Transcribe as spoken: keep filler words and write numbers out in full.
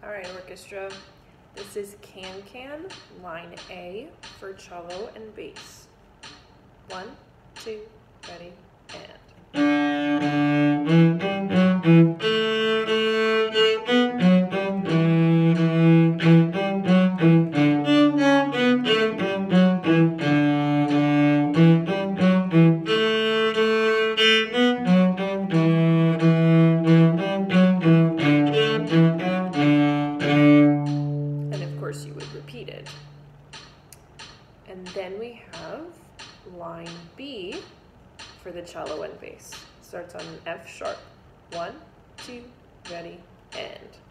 All right, orchestra. This is Can Can, line A for cello and bass. One, two, ready, and. And of course you would repeat it. And then we have line B for the cello and bass. Starts on an F sharp. One, two, ready, and.